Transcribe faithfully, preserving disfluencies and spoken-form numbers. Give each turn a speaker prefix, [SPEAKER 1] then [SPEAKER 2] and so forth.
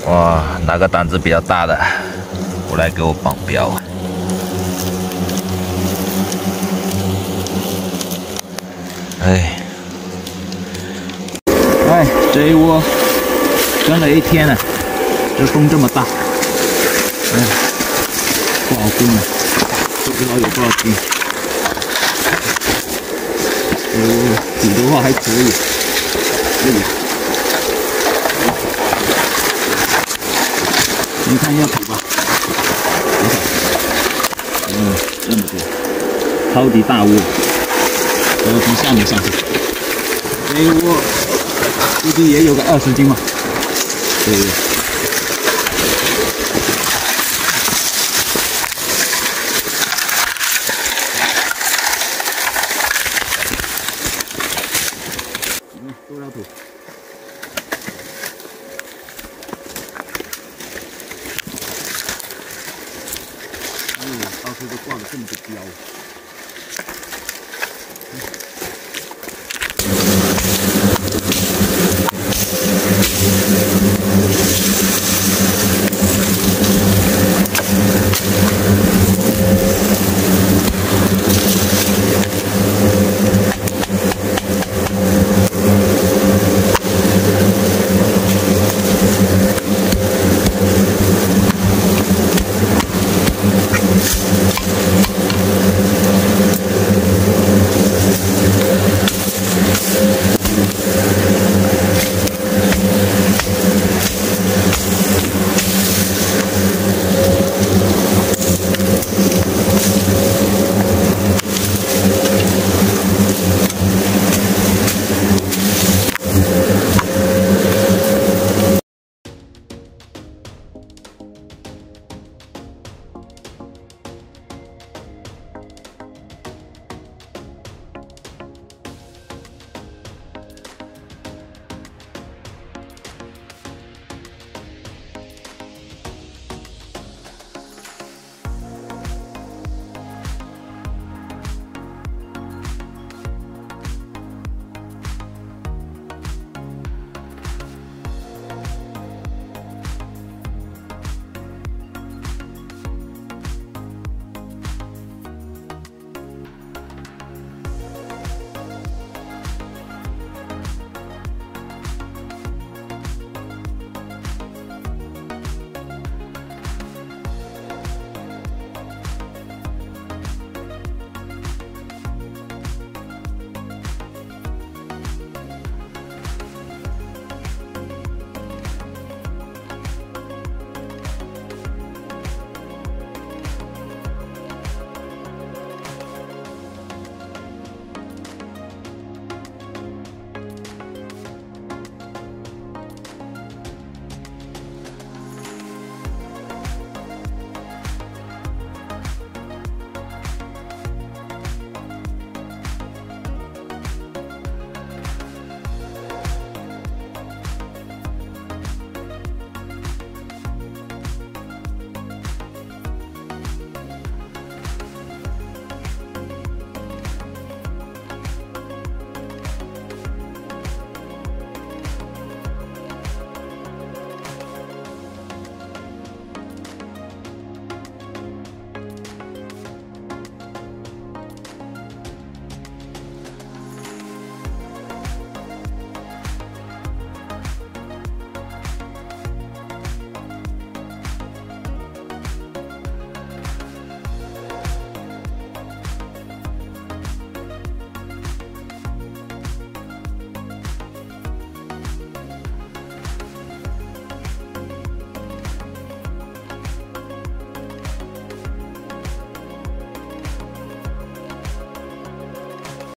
[SPEAKER 1] 哇，哪个胆子比较大的，我来给我绑标。哎，哎，这一窝跟了一天了，这风这么大，哎，不好跟了，不知道有多少斤。呃，底的话还可以，可以。 你看一下土吧，嗯，这么多，超级大窝，然后从下面上去，这一窝估计也有个二十斤吧，对不对？嗯，多少土？ 到处都挂了这么多标。